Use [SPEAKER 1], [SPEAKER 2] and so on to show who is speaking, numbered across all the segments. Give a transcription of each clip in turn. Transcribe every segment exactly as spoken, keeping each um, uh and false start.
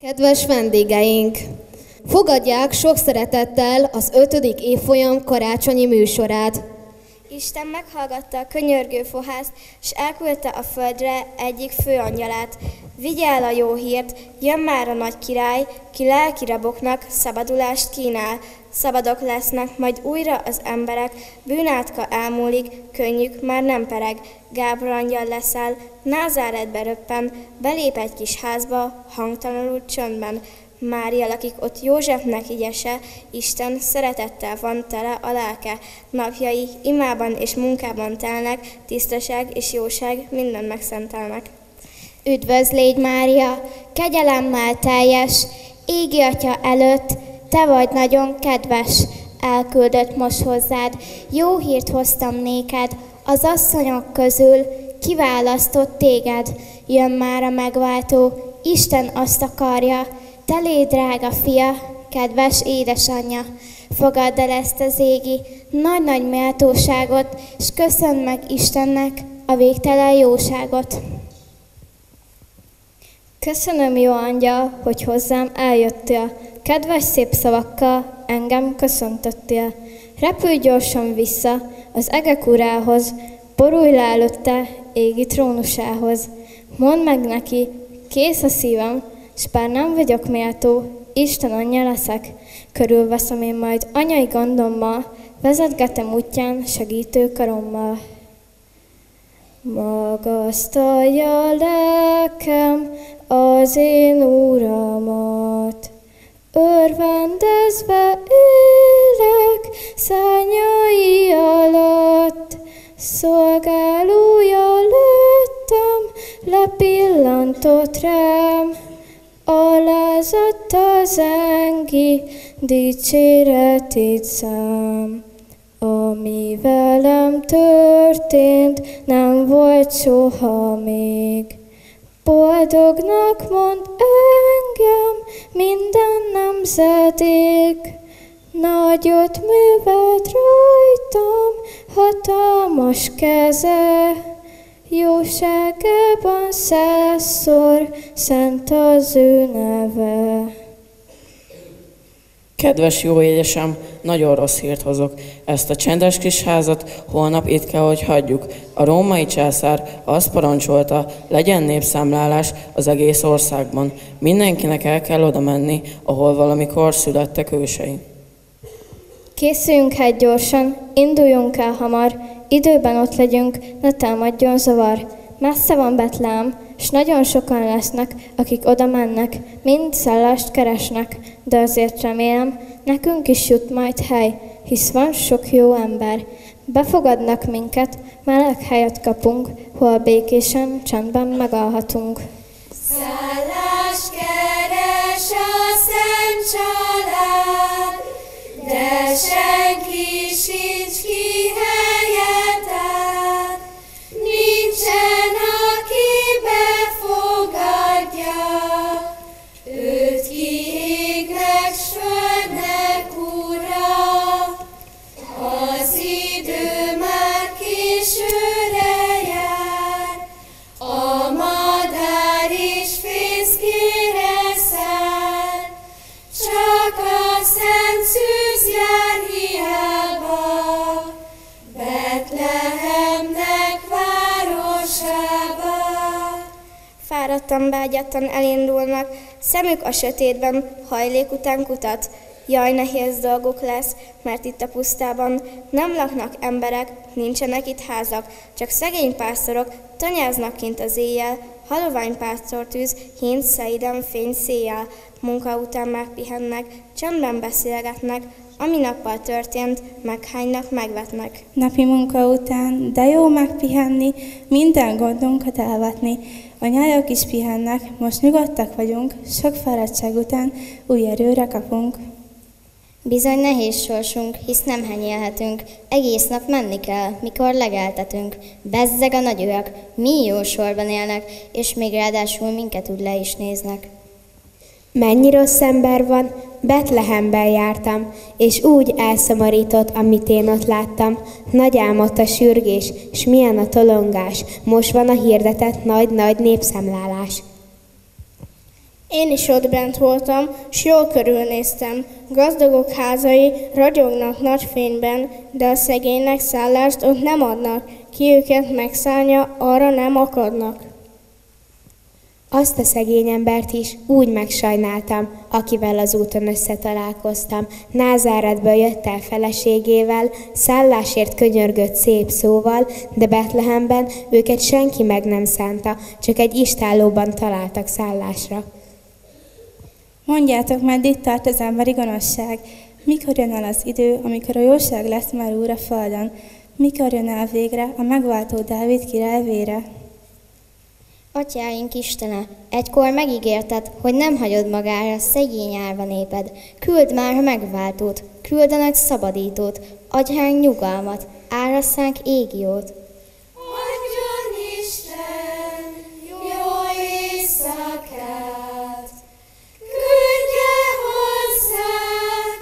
[SPEAKER 1] Kedves vendégeink! Fogadják sok szeretettel az ötödik évfolyam karácsonyi műsorát.
[SPEAKER 2] Isten meghallgatta a könyörgő fohászt, és elküldte a földre egyik főangyalát. Vigye el a jó hírt, jön már a nagy király, ki lelki raboknak szabadulást kínál. Szabadok lesznek majd újra az emberek, bűnátka elmúlik, könnyük már nem pereg. Gábor angyal leszáll, Názáretbe röppen, belép egy kis házba, hangtalanul csöndben. Mária lakik ott Józsefnek igyese, Isten szeretettel van tele a lelke. Napjai imában és munkában telnek, tisztaság és jóság minden megszentelnek.
[SPEAKER 3] Üdvözlégy, Mária, kegyelemmel teljes, égi Atya előtt, te vagy nagyon kedves, elküldött most hozzád. Jó hírt hoztam néked, az asszonyok közül kiválasztott téged. Jön már a megváltó, Isten azt akarja, te légy drága fia, kedves édesanyja. Fogadd el ezt az égi nagy-nagy méltóságot, és köszönd meg Istennek a végtelen jóságot.
[SPEAKER 4] Köszönöm, jó angyal, hogy hozzám eljöttél. Kedves szép szavakkal engem köszöntöttél. Repülj gyorsan vissza az egek urához, borulj le előtte égi trónusához. Mondd meg neki, kész a szívem, s bár nem vagyok méltó, Isten anyja leszek. Körülveszem én majd anyai gondommal, vezetgetem útján segítő karommal. Magasztalja lelkem az én Uramat, örvendezve élek szárnyai alatt, szolgálója lettem, lepillantott rám, alázatta zengi, dicséretét szám. Ami velem történt, nem volt soha még. Boldognak mond engem minden nemzedék, nagyot művelt rajtam hatalmas keze, jóságában százszor szent az ő neve.
[SPEAKER 5] Kedves jó édesem, nagyon rossz hírt hozok. Ezt a csendes kis házat holnap itt kell, hogy hagyjuk. A római császár azt parancsolta, legyen népszámlálás az egész országban. Mindenkinek el kell oda menni, ahol valamikor születtek ősei.
[SPEAKER 4] Készüljünk hát gyorsan, induljunk el hamar, időben ott legyünk, ne támadjon zavar. Messze van Betlehem, s nagyon sokan lesznek, akik oda mennek, mind szállást keresnek, de azért remélem, nekünk is jut majd hely, hisz van sok jó ember. Befogadnak minket, meleg helyet kapunk, hol békésen, csendben megalhatunk.
[SPEAKER 6] Szállást keres a szent család, de senki sincs ki helyet áll. Nincsen, aki befogadja, őt ki égnek, s földnek ura. Az idő már későre jár, a madár is fészkére száll, csak a szent szűz jár hiába, Betlehemnek városába.
[SPEAKER 2] Fáradtan, beágyattan elindulnak, szemük a sötétben hajlék után kutat. Jaj, nehéz dolguk lesz, mert itt a pusztában nem laknak emberek, nincsenek itt házak, csak szegény pásztorok tanyáznak kint az éjjel, halovány pásztortűz hínt szeiden fény széjjel. Munka után megpihennek, csendben beszélgetnek, ami nappal történt, meghánynak, megvetnek.
[SPEAKER 7] Napi munka után, de jó megpihenni, minden gondunkat elvetni. A nyájak is pihennek, most nyugodtak vagyunk, sok fáradtság után új erőre kapunk.
[SPEAKER 3] Bizony nehéz sorsunk, hisz nem henyélhetünk, egész nap menni kell, mikor legeltetünk. Bezzeg a nagyőek, mi jó sorban élnek, és még ráadásul minket úgy le is néznek.
[SPEAKER 8] Mennyi rossz ember van, Betlehemben jártam, és úgy elszomorított, amit én ott láttam. Nagy álmot a sürgés, s milyen a tolongás, most van a hirdetett nagy-nagy népszámlálás.
[SPEAKER 4] Én is ott bent voltam, s jól körülnéztem. Gazdagok házai ragyognak nagy fényben, de a szegénynek szállást ott nem adnak. Ki őket megszállja, arra nem akadnak.
[SPEAKER 8] Azt a szegény embert is úgy megsajnáltam, akivel az úton összetalálkoztam. Názáretből jött el feleségével, szállásért könyörgött szép szóval, de Betlehemben őket senki meg nem szánta, csak egy istállóban találtak szállásra.
[SPEAKER 7] Mondjátok, meddig tart az emberi gonoszság? Mikor jön el az idő, amikor a jóság lesz már úr a földön? Mikor jön el végre a megváltó Dávid király vére?
[SPEAKER 3] Atyáink Istene, egykor megígérted, hogy nem hagyod magára szegény árva néped. Küld már a megváltót, küld a nagy szabadítót, adj ránk nyugalmat, árasszánk égiót.
[SPEAKER 6] Adjon Isten jó éjszakát, küldje hozzánk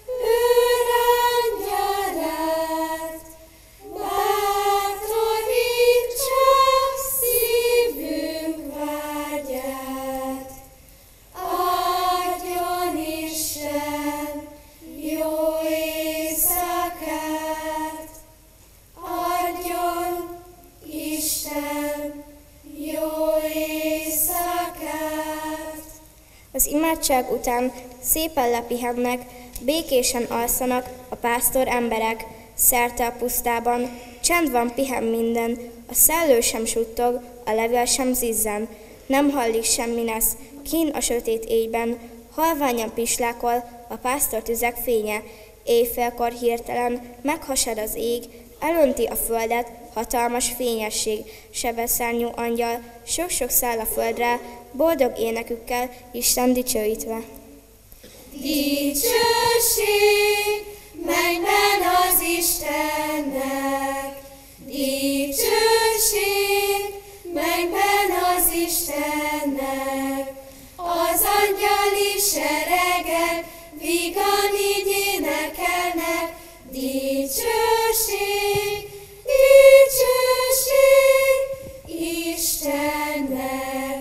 [SPEAKER 6] őrangyalát, bátorítsa szívünk vágyát. Adjon Isten jó éjszakát, adjon Isten jó éjszakát.
[SPEAKER 2] Az imádság után szépen lepihennek, békésen alszanak a pásztor emberek. Szerte a pusztában csend van, pihen minden, a szellő sem suttog, a levél sem zizzen. Nem hallik semmi nesz, kín a sötét éjben, halványan pislákol a pásztor tüzek fénye. Éjfélkor hirtelen meghasad az ég, elönti a földet hatalmas fényesség. Sebeszárnyú angyal sok-sok száll a földre, boldog énekükkel Isten dicsőítve.
[SPEAKER 6] Dicsőség mennyben az Istennek, dicsőség mennyben az Istennek. Az angyali seregek vígan így énekelnek, dicsőség, dicsőség Istennek.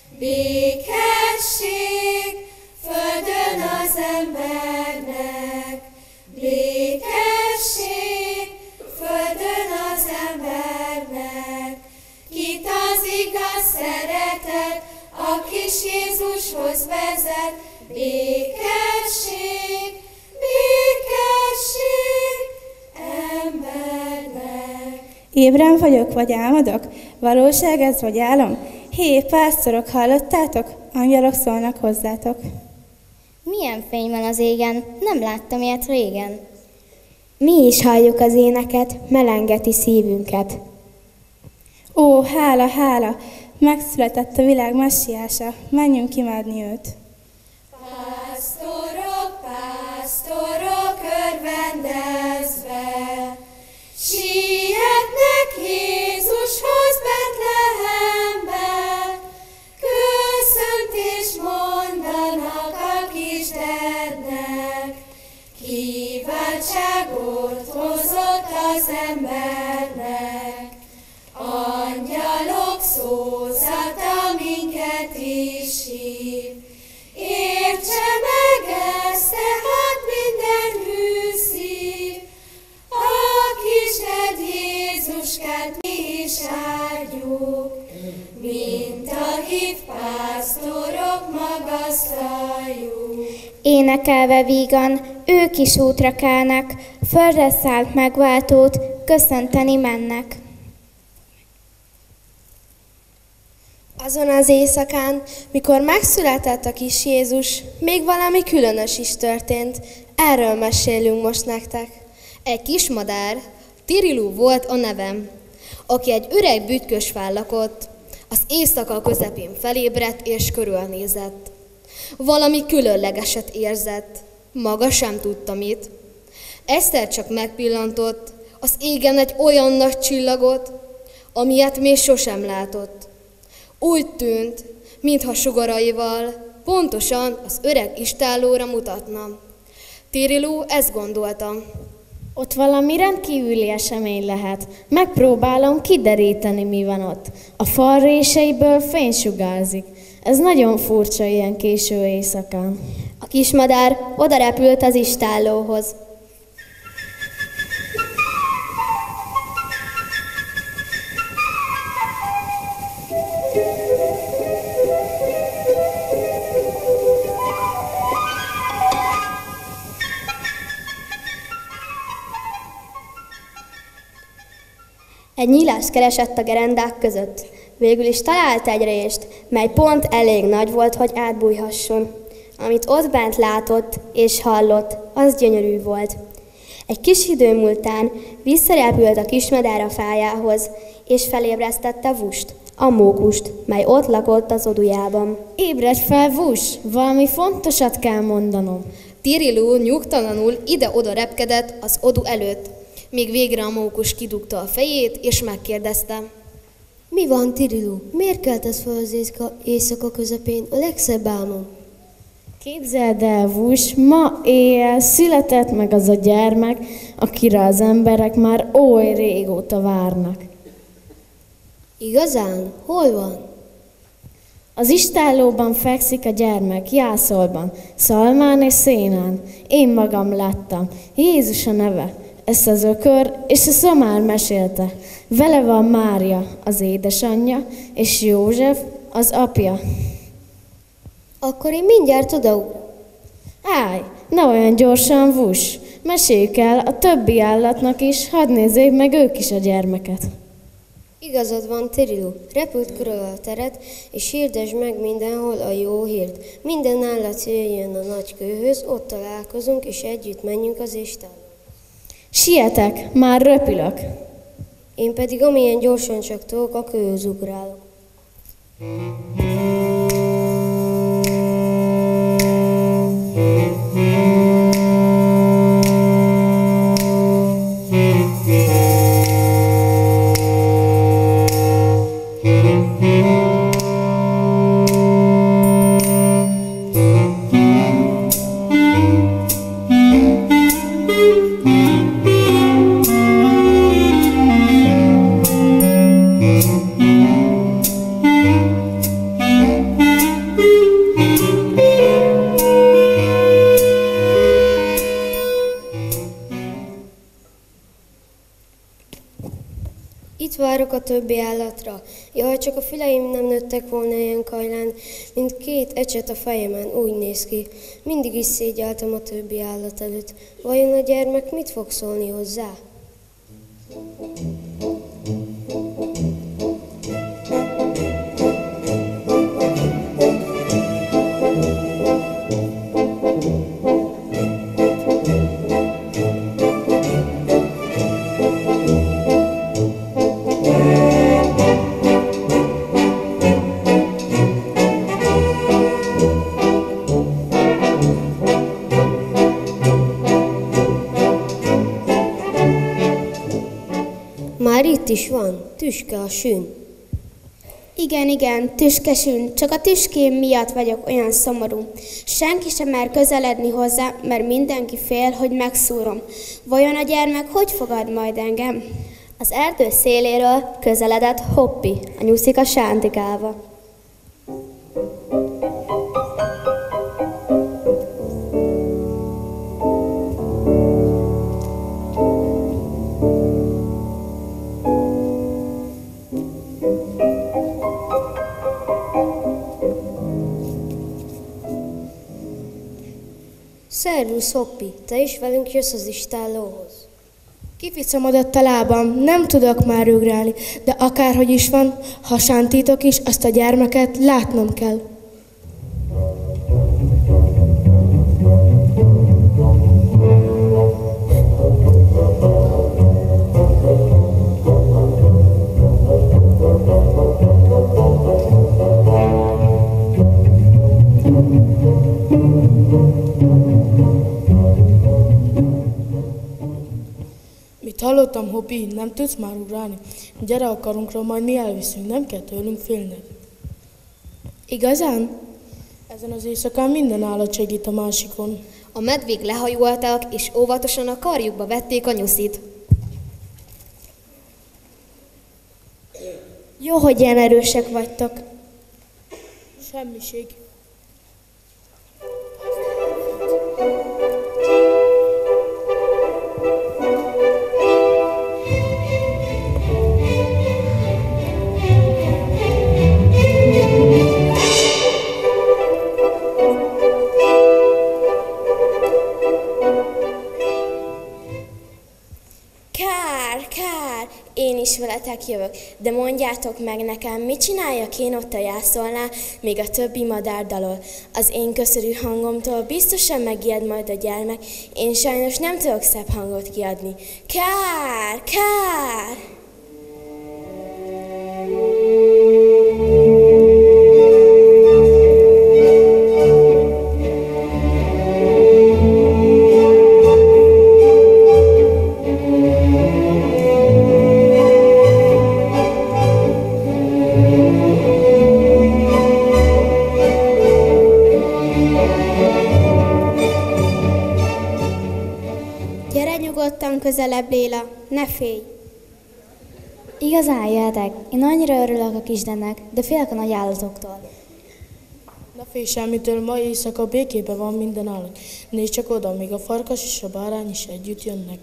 [SPEAKER 6] Békesség földön az embernek, békesség földön az embernek. Kit az igaz szeretet, a kis Jézushoz vezet, békesség, békesség embernek.
[SPEAKER 7] Ébren vagyok, vagy álmodok? Valóság ez, vagy álom? Hé, pásztorok, hallottátok? Angyalok szólnak hozzátok.
[SPEAKER 3] Milyen fény van az égen, nem láttam ilyet régen.
[SPEAKER 8] Mi is halljuk az éneket, melengeti szívünket.
[SPEAKER 7] Ó, hála, hála! Megszületett a világ messiása, menjünk imádni őt.
[SPEAKER 6] Pásztorok, pásztorok örvendezve, sietnek Jézushoz Betlehembe, köszöntést mondanak a kisdednek, kiváltságot hozott az embernek. Angyalok szózata minket is hív, értse meg ezt tehát minden hű szív. A kisded Jézuskát mi is áldjuk, mint a hív pásztorok magasztaljuk.
[SPEAKER 3] Énekelve vígan, ők is útra kelnek, földre szállt megváltót, köszönteni mennek.
[SPEAKER 9] Azon az éjszakán, mikor megszületett a kis Jézus, még valami különös is történt. Erről mesélünk most nektek.
[SPEAKER 1] Egy kis madár, Tirilú volt a nevem, aki egy öreg bütykösfán lakott, az éjszaka közepén felébredt és körülnézett. Valami különlegeset érzett, maga sem tudta mit. Egyszer csak megpillantott az égen egy olyan nagy csillagot, amilyet még sosem látott. Úgy tűnt, mintha sugaraival pontosan az öreg istállóra mutatna. Tirilú ezt gondolta.
[SPEAKER 4] Ott valami rendkívüli esemény lehet. Megpróbálom kideríteni, mi van ott. A fal réseiből fény sugárzik. Ez nagyon furcsa ilyen késő éjszakán.
[SPEAKER 1] A kismadár odarepült az istállóhoz. Egy nyílást keresett a gerendák között. Végül is talált egy rést, mely pont elég nagy volt, hogy átbújhasson. Amit ott bent látott és hallott, az gyönyörű volt. Egy kis idő múltán visszarepült a kismadár a fájához, és felébresztette Vust, a mókust, mely ott lakott az odujában.
[SPEAKER 4] Ébredj fel, Vus! Valami fontosat kell mondanom.
[SPEAKER 1] Tirilú nyugtalanul ide-oda repkedett az odu előtt, míg végre a mókus kidugta a fejét, és megkérdezte.
[SPEAKER 10] Mi van, Tirilú? Miért keltesz fel az éjszaka közepén? A legszebb álmom.
[SPEAKER 4] Képzeld el, Vus, ma éjjel született meg az a gyermek, akire az emberek már oly régóta várnak.
[SPEAKER 10] Igazán? Hol van?
[SPEAKER 4] Az istállóban fekszik a gyermek, jászolban, szalmán és szénán. Én magam láttam. Jézus a neve. Ezt az ökör és a szamár mesélte. Vele van Mária, az édesanyja, és József, az apja.
[SPEAKER 10] Akkor én mindjárt odaugrok.
[SPEAKER 4] Állj, ne olyan gyorsan, Vus! Meséljük el a többi állatnak is, hadd nézzék meg ők is a gyermeket.
[SPEAKER 10] Igazad van, Tirilú. Repült körül a teret, és hirdesd meg mindenhol a jó hírt. Minden állat jöjjön a nagy kőhöz, ott találkozunk, és együtt menjünk az istállóba.
[SPEAKER 4] Sietek, már röpülök.
[SPEAKER 10] Én pedig amilyen gyorsan csak tudok, a kőhöz ugrálok. Itt várok a többi állatra. Jaj, csak a füleim nem nőttek volna ilyen kajlán, mint két ecset a fejemen, úgy néz ki. Mindig is szégyeltem a többi állat előtt. Vajon a gyermek mit fog szólni hozzá? Már itt is van, tüske a sün.
[SPEAKER 3] Igen, igen, tüskesün, csak a tüském miatt vagyok olyan szomorú. Senki sem mer közeledni hozzá, mert mindenki fél, hogy megszúrom. Vajon a gyermek hogy fogad majd engem?
[SPEAKER 1] Az erdő széléről közeledett Hoppi, a nyuszika sántikálva.
[SPEAKER 10] Szervusz, Hoppi, te is velünk jössz az istállóhoz?
[SPEAKER 7] Kificamodott a lábam, nem tudok már ugrálni, de akárhogy is van, ha sántítok is, azt a gyermeket látnom kell.
[SPEAKER 11] Mit hallottam, Hoppi? Nem tudsz már ugrálni? Gyere a karunkra, majd mi elviszünk, nem kell tőlünk félned.
[SPEAKER 7] Igazán?
[SPEAKER 11] Ezen az éjszakán minden állat segít a másikon.
[SPEAKER 1] A medvék lehajoltak, és óvatosan a karjukba vették a nyuszit.
[SPEAKER 3] Jó, hogy ilyen erősek vagytok.
[SPEAKER 11] Semmiség.
[SPEAKER 2] Kár, kár, én is veletek jövök, de mondjátok meg nekem, mit csináljak én ott a jászolnál, még a többi madár dalol. Az én köszörű hangomtól biztosan megijed majd a gyermek, én sajnos nem tudok szebb hangot kiadni. Kár, kár!
[SPEAKER 3] Közelebb, Léla, ne félj!
[SPEAKER 8] Igazán jöhetek. Én annyira örülök a kisdennek, de félek a nagy állatoktól.
[SPEAKER 11] Ne félj semmitől, ma éjszaka békében van minden állat. Nézd csak oda, még a farkas és a bárány is együtt jönnek.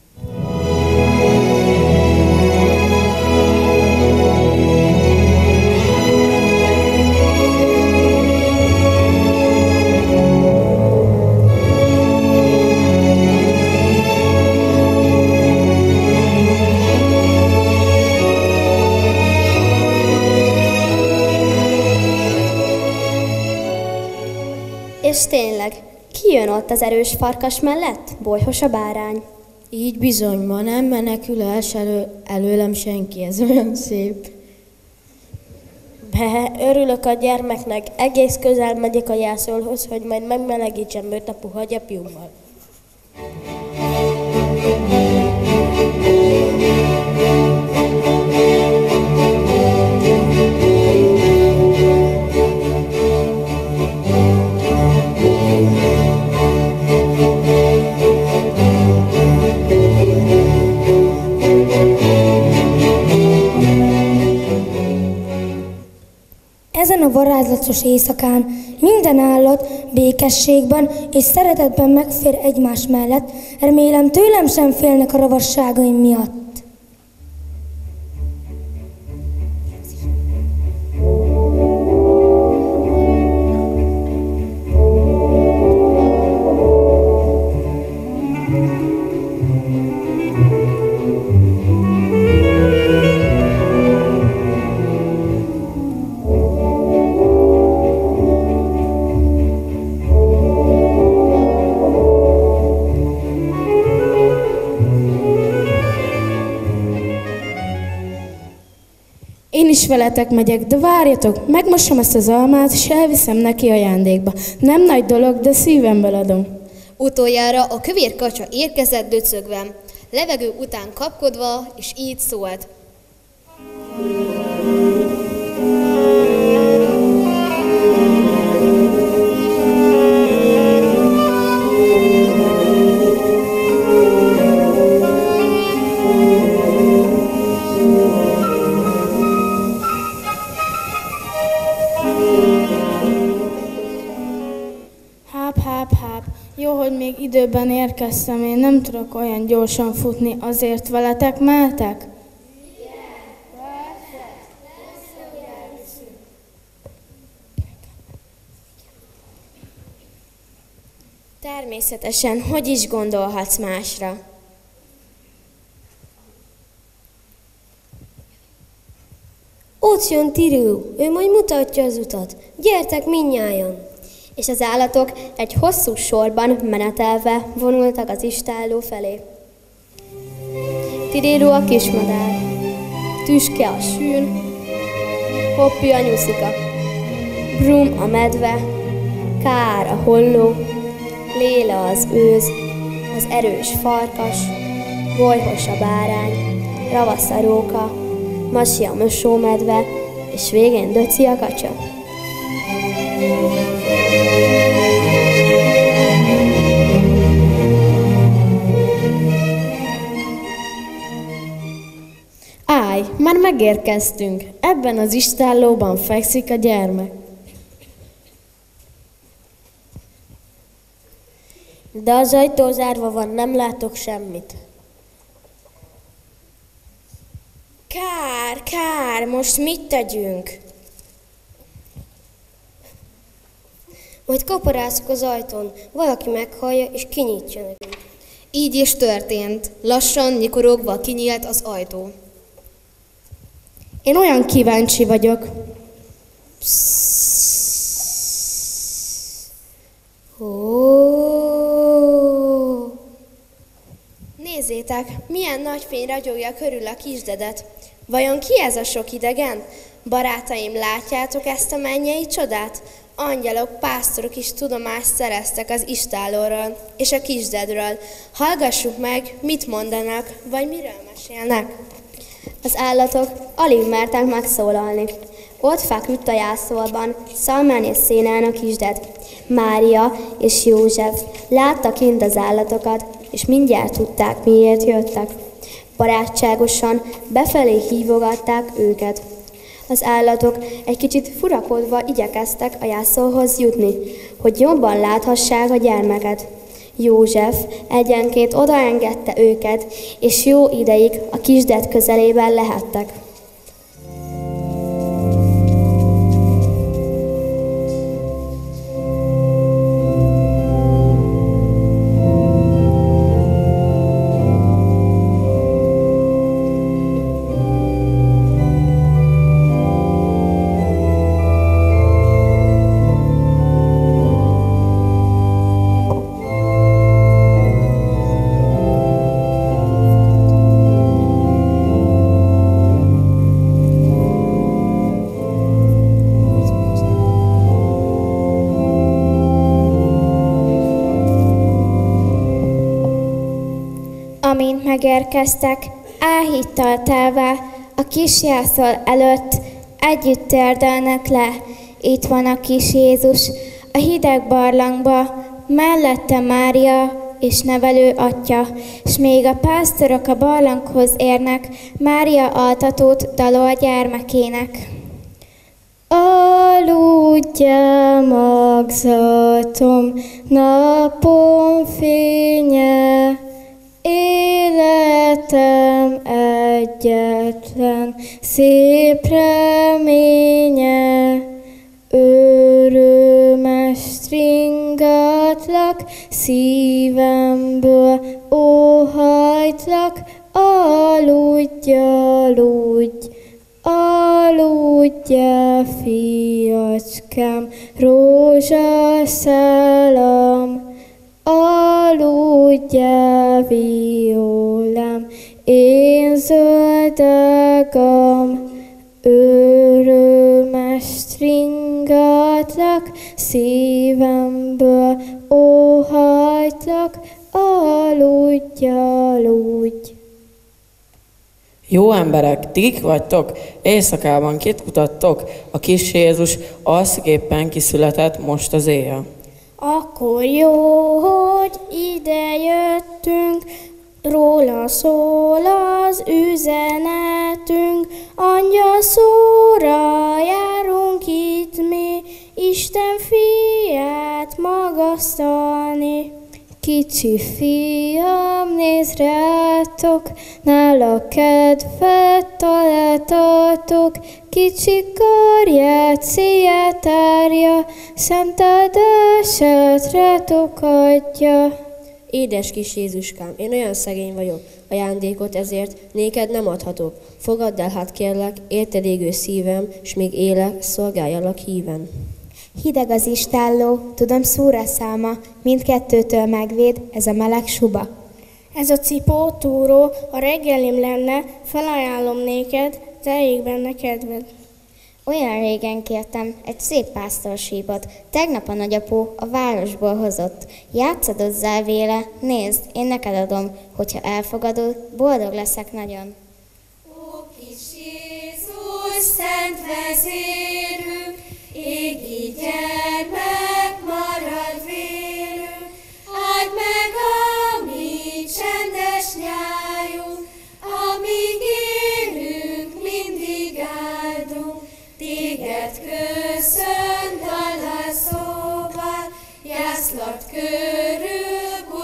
[SPEAKER 1] És tényleg, ki jön ott az erős farkas mellett? Bolyhos a bárány.
[SPEAKER 12] Így bizony, ma nem menekül el elő, előlem senki, ez olyan szép.
[SPEAKER 13] Be, örülök a gyermeknek, egész közel megyek a jászolhoz, hogy majd megmelegítsem őt a puha gyapjúmmal.
[SPEAKER 14] Ezen a varázslatos éjszakán minden állat békességben és szeretetben megfér egymás mellett, remélem tőlem sem félnek a ravasságaim miatt.
[SPEAKER 15] Én is veletek megyek, de várjatok, megmosom ezt az almát, és elviszem neki ajándékba. Nem nagy dolog, de szívemből adom.
[SPEAKER 1] Utoljára a kövér kacsa érkezett döcögve, levegő után kapkodva, és így szólt.
[SPEAKER 15] Jó, hogy még időben érkeztem, én nem tudok olyan gyorsan futni, azért veletek mehetek?
[SPEAKER 2] Természetesen, hogy is gondolhatsz másra?
[SPEAKER 10] Ott jön Tiril, ő majd mutatja az utat. Gyertek mindnyájan!
[SPEAKER 1] És az állatok egy hosszú sorban menetelve vonultak az istálló felé. Tiril a kismadár, Tüske a sűn, Hoppi a nyuszika, Brum a medve, Kár a holló, Léla az őz, az erős farkas, Bolyhos a bárány, Ravasz a róka, Masi a mosómedve, és végén Döci a kacsa.
[SPEAKER 15] Állj, már megérkeztünk. Ebben az istállóban fekszik a gyermek.
[SPEAKER 13] De az ajtó zárva van, nem látok semmit.
[SPEAKER 8] Kár, kár, most mit tegyünk?
[SPEAKER 10] Majd kaparászok az ajtón, valaki meghallja és kinyitja nekünk.
[SPEAKER 1] Így is történt. Lassan, nyikorogva kinyílt az ajtó.
[SPEAKER 15] Én olyan kíváncsi vagyok.
[SPEAKER 1] Oh.
[SPEAKER 9] Nézzétek, milyen nagy fény ragyogja körül a kisdedet. Vajon ki ez a sok idegen? Barátaim, látjátok ezt a mennyei csodát? Angyalok, pásztorok is tudomást szereztek az istállóról és a kisdedről. Hallgassuk meg, mit mondanak, vagy miről mesélnek.
[SPEAKER 8] Az állatok alig mertek megszólalni. Ott feküdt a jászolban, Szalmán és Szénán a kisded. Mária és József látta kint az állatokat, és mindjárt tudták, miért jöttek. Barátságosan befelé hívogatták őket. Az állatok egy kicsit furakodva igyekeztek a jászolhoz jutni, hogy jobban láthassák a gyermeket. József egyenként odaengedte őket, és jó ideig a kisded közelében lehettek. Amint megérkeztek, áhíttal telve a kis jászol előtt együtt térdelnek le. Itt van a kis Jézus, a hideg barlangba, mellette Mária és nevelő atya, s még a pásztorok a barlanghoz érnek, Mária altatót dalol gyermekének. Aludjál magzatom, napom fénye, életem egyetlen szép reménye, örömes ringatlak szívemből, óhajtlak, aludj, aludj, aludjál, fiacskám, rózsaszelam. Aludjál, violám, én zöld ágam, örömes stringatlak szívemből, óhajtlak, aludj, aludj.
[SPEAKER 5] Jó emberek, ti kik vagytok? Éjszakában kit kutattok? A kis Jézus alszképpen kiszületett most az éjjel.
[SPEAKER 4] Akkor jó, hogy ide jöttünk, róla szól az üzenetünk, angyal szóra járunk itt mi, Isten fiát magasztalni. Kicsi fiam, nézd rátok, nála kedvet találtatok, kicsi karját széjjel tárja, szent áldását rátok adja.
[SPEAKER 16] Édes kis Jézuskám, én olyan szegény vagyok, ajándékot ezért néked nem adhatok. Fogadd el, hát kérlek, érted égő szívem, s még élek, szolgáljalak híven.
[SPEAKER 8] Hideg az istálló, tudom szúra száma, mindkettőtől megvéd ez a meleg suba.
[SPEAKER 4] Ez a cipó, túró, a reggelim lenne, felajánlom néked, te ég benne kedved.
[SPEAKER 8] Olyan régen kértem egy szép pásztorsípot, tegnap a nagyapó a városból hozott. Játszadozzál véle, nézd, én neked adom, hogyha elfogadod, boldog leszek nagyon.
[SPEAKER 6] Ó, kis Jézus, szent vezérünk, égi gyermek, marad vélünk, áld meg a mi csendes nyájunk, amíg élünk, mindig áldunk, téged köszönt, dallal szóval, jászlat körül,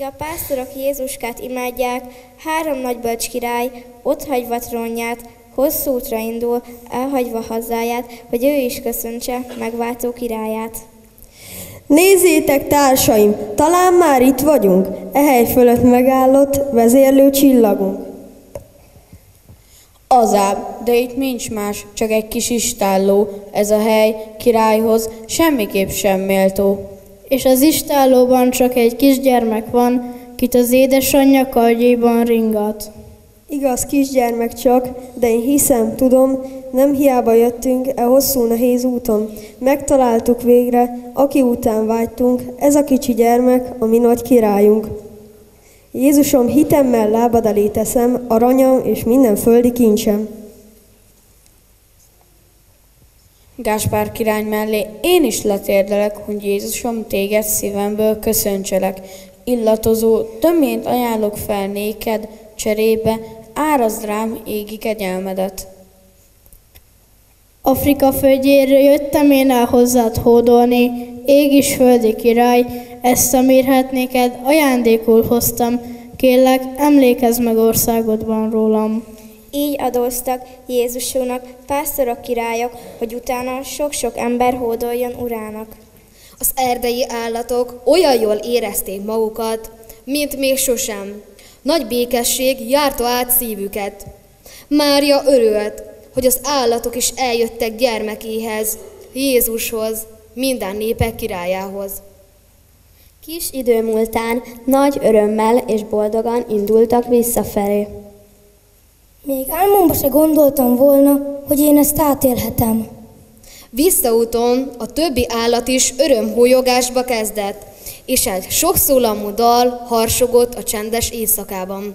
[SPEAKER 2] Míg a pásztorok Jézuskát imádják, három nagybölcs király, otthagyva trónját, hosszú útra indul, elhagyva hazáját, hogy ő is köszöntse megváltó királyát.
[SPEAKER 17] Nézzétek, társaim, talán már itt vagyunk, e hely fölött megállott vezérlő csillagunk.
[SPEAKER 15] Azább, de itt nincs más, csak egy kis istálló, ez a hely királyhoz semmiképp sem méltó.
[SPEAKER 4] És az istállóban csak egy kisgyermek van, kit az édesanyja kardjaiban ringat.
[SPEAKER 17] Igaz, kisgyermek csak, de én hiszem, tudom, nem hiába jöttünk e hosszú nehéz úton. Megtaláltuk végre, aki után vágytunk, ez a kicsi gyermek, a mi nagy királyunk. Jézusom, hitemmel lábad elé teszem, aranyam és minden földi kincsem.
[SPEAKER 15] Gáspár király mellé én is letérdelek, hogy Jézusom, téged szívemből köszöntselek. Illatozó töményt ajánlok fel néked, cserébe árazd rám égi kegyelmedet.
[SPEAKER 4] Afrika földjéről jöttem én el hozzád hódolni, ég is földi király, ezt a mérhet néked ajándékul hoztam, kérlek, emlékezz meg országodban rólam.
[SPEAKER 2] Így adóztak Jézusunknak pásztorok királyok, hogy utána sok-sok ember hódoljon urának.
[SPEAKER 1] Az erdei állatok olyan jól érezték magukat, mint még sosem. Nagy békesség járta át szívüket. Mária örült, hogy az állatok is eljöttek gyermekéhez, Jézushoz, minden népek királyához.
[SPEAKER 8] Kis idő múltán nagy örömmel és boldogan indultak visszafelé.
[SPEAKER 14] Még álmomba se gondoltam volna, hogy én ezt átélhetem.
[SPEAKER 1] Visszaúton a többi állat is örömhújogásba kezdett, és egy sokszólamú dal harsogott a csendes éjszakában.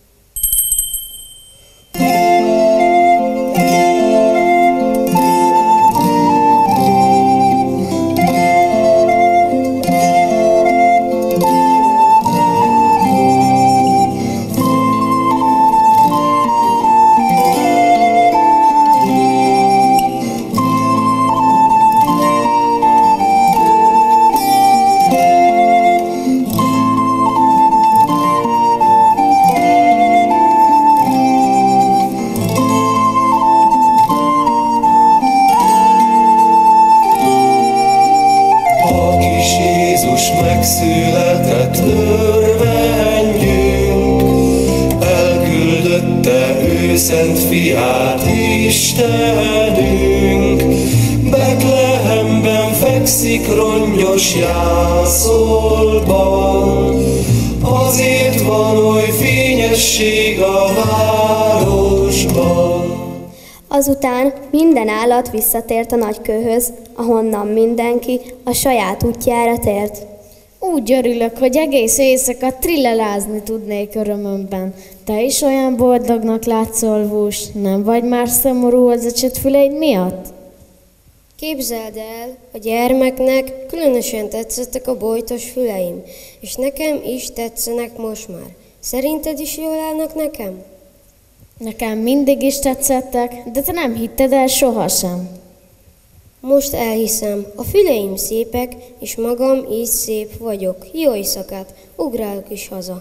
[SPEAKER 18] Megszületett örvendjünk, elküldötte ő szent fiát Istenünk. Betlehemben fekszik rongyos jászolban, azért van oly fényesség a városban.
[SPEAKER 8] Azután minden állat visszatért a nagykőhöz, ahonnan mindenki a saját útjára tért.
[SPEAKER 12] Úgy örülök, hogy egész éjszaka trillelázni tudnék örömömben. Te is olyan boldognak látszol, Vús, nem vagy már szomorú az ecsetfüleid miatt?
[SPEAKER 10] Képzeld el, a gyermeknek különösen tetszettek a bojtos füleim, és nekem is tetszenek most már. Szerinted is jól állnak nekem?
[SPEAKER 12] Nekem mindig is tetszettek, de te nem hitted el sohasem.
[SPEAKER 10] Most elhiszem, a füleim szépek, és magam így szép vagyok. Jó éjszakát, ugrálok is haza.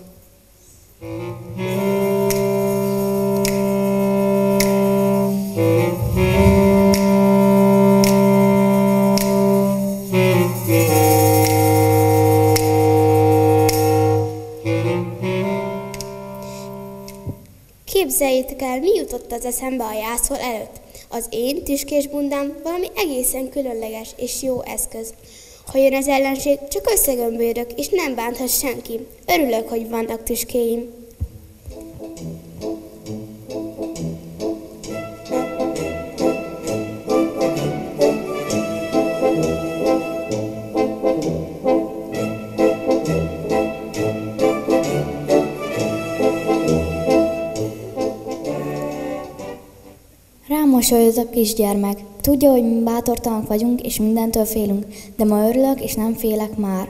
[SPEAKER 3] Képzeljétek el, mi jutott az eszembe a jászol előtt. Az én tüskés bundám valami egészen különleges és jó eszköz. Ha jön az ellenség, csak összegömbölyödök, és nem bánthat senki. Örülök, hogy vannak tüskéim.
[SPEAKER 19] Mosolyod a kisgyermek. Tudja, hogy mi bátortalanok vagyunk, és mindentől félünk, de ma örülök, és nem félek már.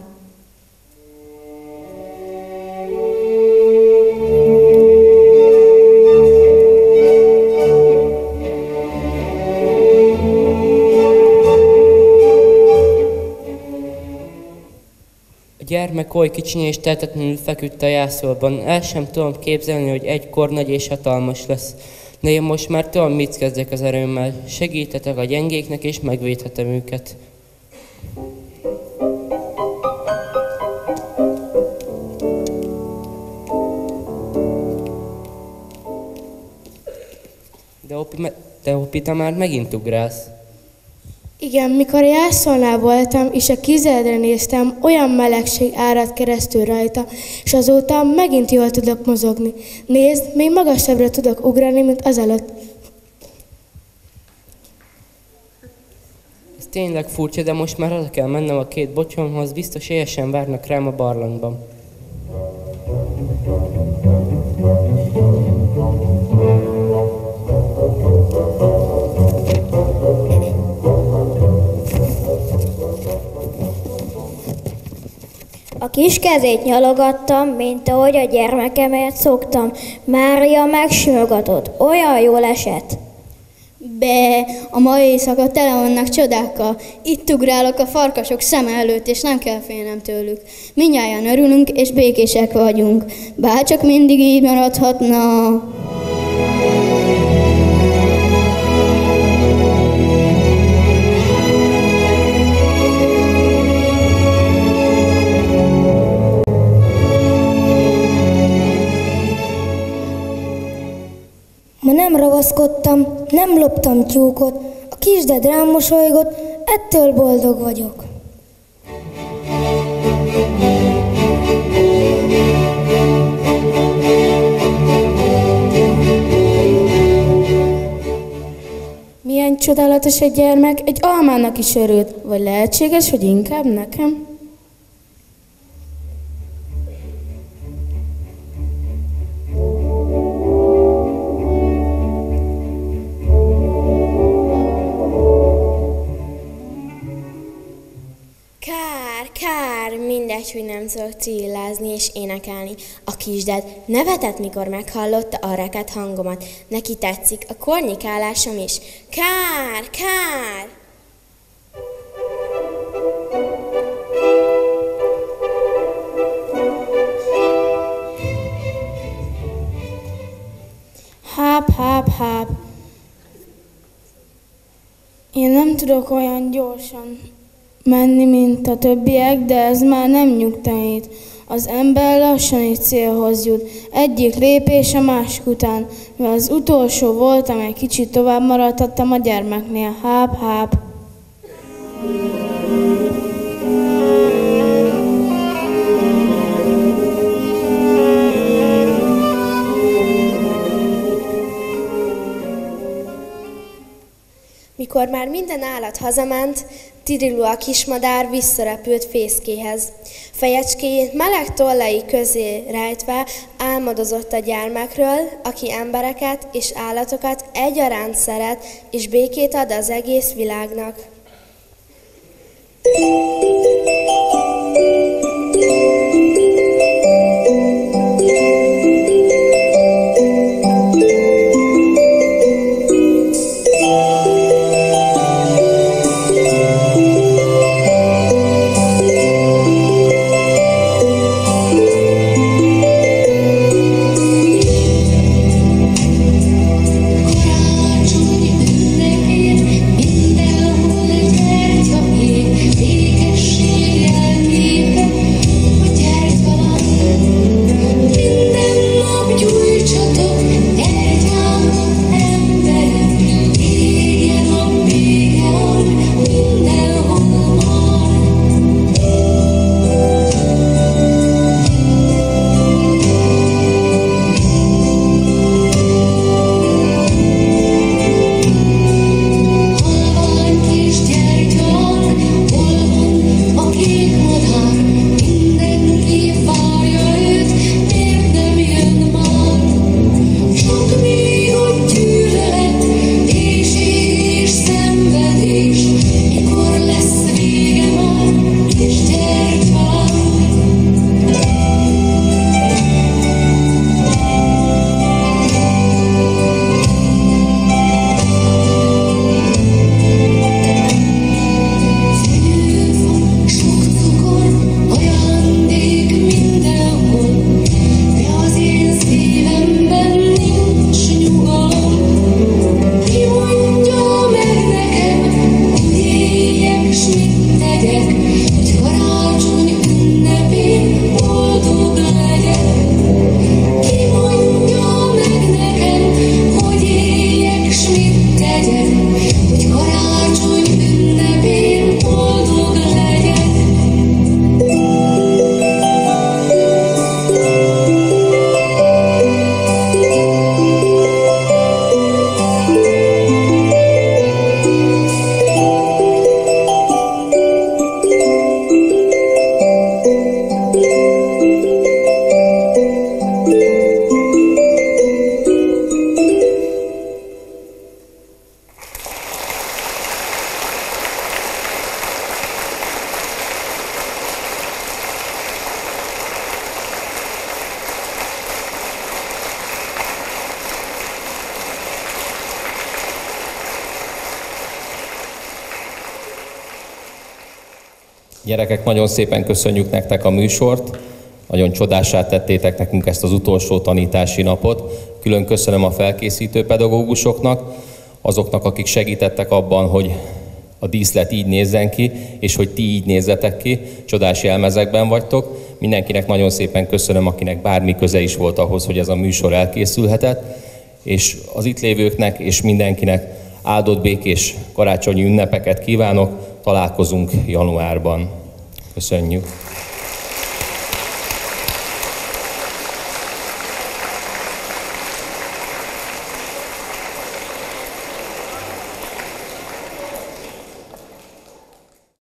[SPEAKER 20] A gyermek oly kicsi és tehetetlenül feküdt a jászolban. El sem tudom képzelni, hogy egykor nagy és hatalmas lesz. De én most már tudom, mit kezdek az erőmmel. Segíthetek a gyengéknek, és megvédhetem őket. De Opi, de Opi, te már megint ugrálsz.
[SPEAKER 11] Igen, mikor jászolnál voltam, és a kizeledre néztem, olyan melegség árad keresztül rajta, és azóta megint jól tudok mozogni. Nézd, még magasabbra tudok ugrani, mint azelőtt.
[SPEAKER 20] Ez tényleg furcsa, de most már haza kell mennem a két bocsomhoz, biztos éjesen várnak rám a barlangban.
[SPEAKER 3] A kis kezét nyalogattam, mint ahogy a gyermekemért szoktam. Mária megsimogatott. Olyan jól esett.
[SPEAKER 21] Be, a mai éjszaka tele vannak csodákkal. Itt ugrálok a farkasok szeme előtt, és nem kell félnem tőlük. Mindnyájan örülünk, és békések vagyunk. Bárcsak mindig így maradhatna.
[SPEAKER 14] Ma nem ravaszkodtam, nem loptam tyúkot, a kisded rám mosolygott, ettől boldog vagyok.
[SPEAKER 11] Milyen csodálatos egy gyermek, egy almának is örült. Vagy lehetséges, hogy inkább nekem?
[SPEAKER 8] Kár, mindegy, hogy nem tudok civillázni és énekelni. A kisded nevetett, mikor meghallotta a rekett hangomat. Neki tetszik a kornyikálásom is. Kár, kár!
[SPEAKER 11] Háp, háp, háp. Én nem tudok olyan gyorsan menni, mint a többiek, de ez már nem nyugtalanít. Az ember lassan egy célhoz jut, egyik lépés a másik után. Mivel az utolsó voltam, egy kicsit tovább maradhattam a gyermeknél. Háp, háp.
[SPEAKER 9] Mikor már minden állat hazament, Tirilu a kismadár visszarepült fészkéhez. Fejecskéjét meleg tollai közé rejtve álmodozott a gyermekről, aki embereket és állatokat egyaránt szeret, és békét ad az egész világnak.
[SPEAKER 6] Mindenhol egy kertva ég, éges
[SPEAKER 7] Gyerekek, nagyon szépen köszönjük nektek a műsort, nagyon csodássá tettétek nekünk ezt az utolsó tanítási napot. Külön köszönöm a felkészítő pedagógusoknak, azoknak, akik segítettek abban, hogy a díszlet így nézzen ki, és hogy ti így nézzetek ki, csodás jelmezekben vagytok. Mindenkinek nagyon szépen köszönöm, akinek bármi köze is volt ahhoz, hogy ez a műsor elkészülhetett, és az itt lévőknek és mindenkinek áldott békés karácsonyi ünnepeket kívánok, találkozunk januárban. Köszönjük!